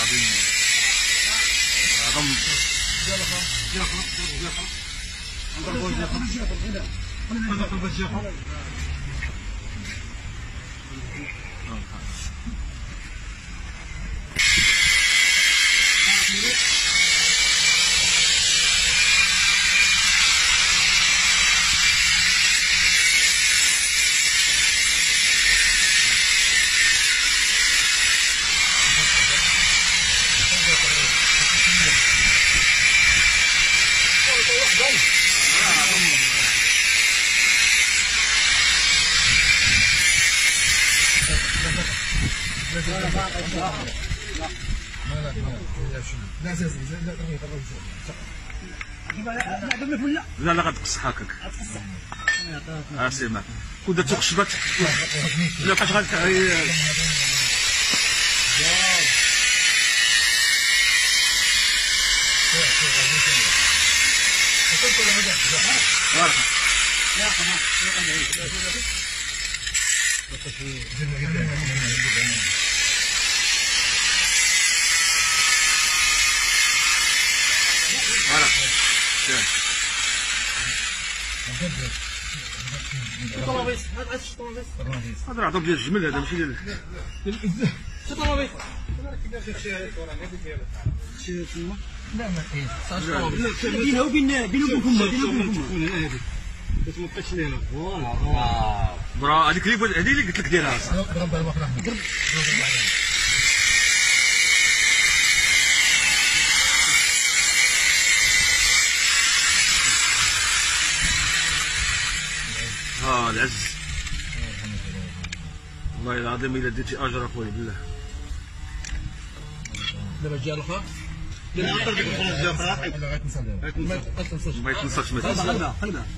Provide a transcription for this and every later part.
العظيم عظم لا غتقص هكاك سيما كون درتو خشبات لا بقاش هذا العظم ديال الجمل هذا ماشي ديال لا ما كاينش بينه وبينكم ما بقاش لينا برا هذيك اللي قلت لك ديرها العز والله العظيم الا ديتي اجر اخويا بالله دابا جا الاخر ما يتنساش مثلا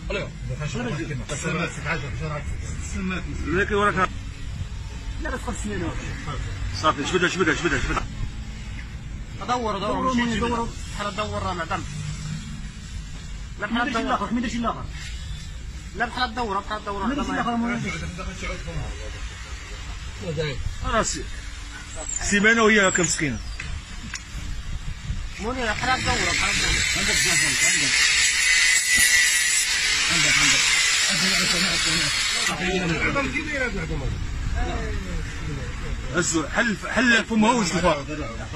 لكن وراك لا تدخل سنين صافي جبدها دور بحال دور راه معدم لا بحال دور الاخر ما يديرش الاخر لا بحال الدوره ما يديرش الاخر سيمانه وهي هكا مسكينه موني بحال الدوره هزو حل فمها وزن الفار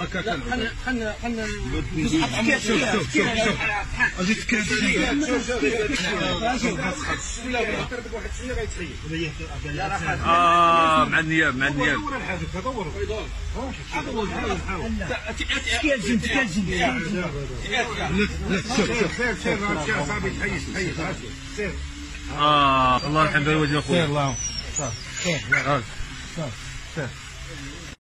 مع النياب الله يرحم والدي اخويا الله صافي